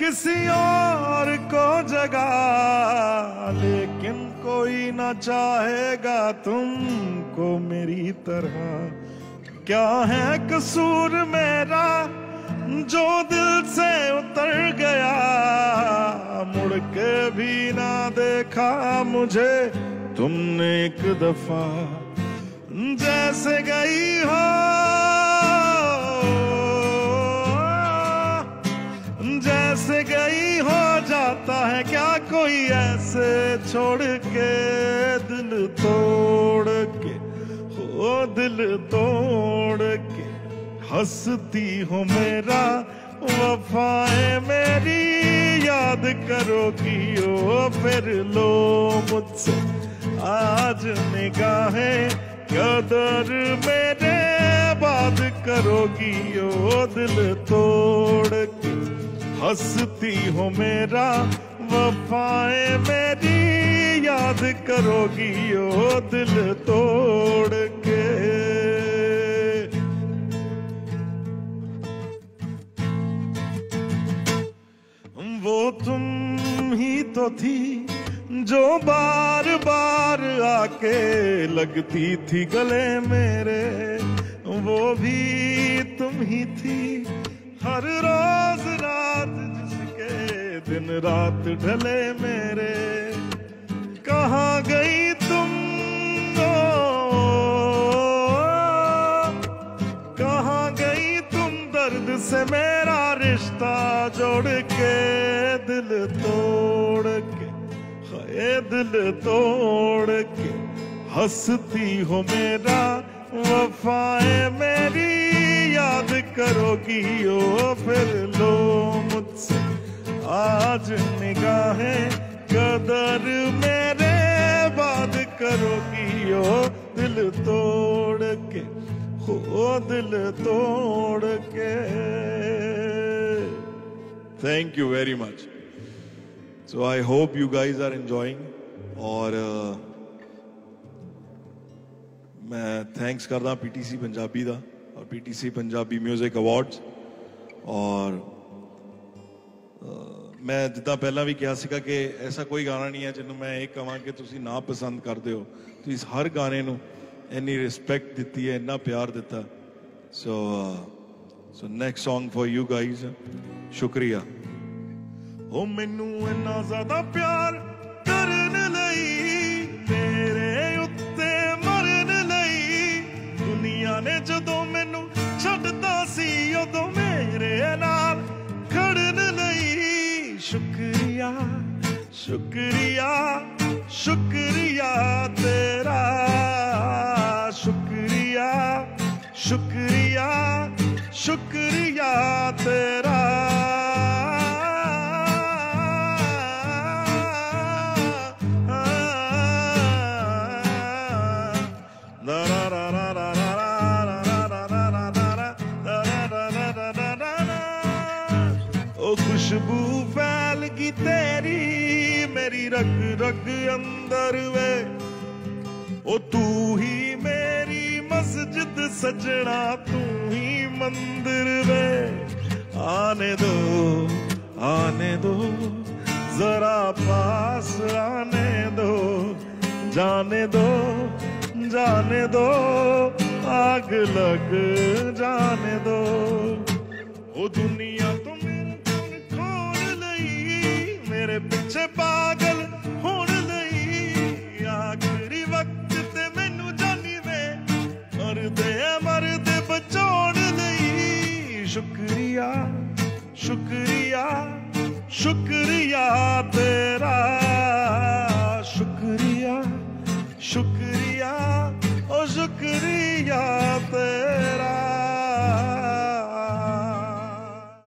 किसी और को जगा, लेकिन कोई ना चाहेगा तुमको मेरी तरह। क्या है कसूर मेरा जो दिल से उतर गया, मुड़ के भी ना देखा मुझे तुमने एक दफा। जैसे गई हो जैसे गई हो जाता है क्या कोई ऐसे छोड़ के, दिल तोड़ के हो दिल तोड़ के। हंसती हो मेरा वफाएं मेरी याद करोगी ओ फिर लो मुझसे आज निगाहें कदर मेरे बात करोगी ओ दिल तोड़ के। हंसती हो मेरा वफाएं मेरी याद करोगी ओ दिल तोड़ के। वो तुम ही तो थी जो बार बार आके लगती थी गले मेरे, वो भी तुम ही थी हर रोज रात जिसके दिन रात ढले मेरे। कहाँ गई तुम कहाँ गई तुम दर्द से मेरा रिश्ता जोड़ के, दिल तोड़ के हाय दिल तोड़ के। हंसती हो मेरा वफाएं मेरी याद करोगी ओ फिर लो मुझसे आज निगाहें कदर मेरे बात करोगी ओ दिल तोड़ के हो दिल तोड़ के। Thank you very much. So I hope you guys are enjoying. और मैं थैंक्स करदा पीटीसी पंजाबी दा और पीटीसी पंजाबी म्यूजिक अवार्ड्स। और मैं जिदा पहला भी कहा सीगा कि ऐसा कोई गाना नहीं है जिन्होंने मैं एक कहां कि तुसी ना पसंद करते हो। तुसी हर गाने नू इन्नी रिस्पेक्ट दी है, इन्ना प्यार दिता। So next song for you guys. शुक्रिया। ओ मैनू इन्ना ज्यादा प्यार करन लई, मेरे उत्ते मरन लई, दुनिया ने जदों मैनू छड्डदा सी उदों मेरे नाल खड़न लई। शुक्रिया शुक्रिया शुक्रिया तेरा, शुक्रिया शुक्रिया शुक्रिया तेरा। खुशबू फैल गई तेरी मेरी रग रग अंदर वे, ओ तू ही मेरी मस्जिद सजना, तू ही मंदिर वे। आने दो जरा पास आने दो, जाने दो आग लग जाने दो। ओ दुनिया तो मेरे पीछे पागल होने लई, आखिरी वक्त ते मैनू जानी वे मरदे बचाने लई। शुक्रिया शुक्रिया शुक्रिया तेरा, शुक्रिया शुक्रिया ओ शुक्रिया तेरा।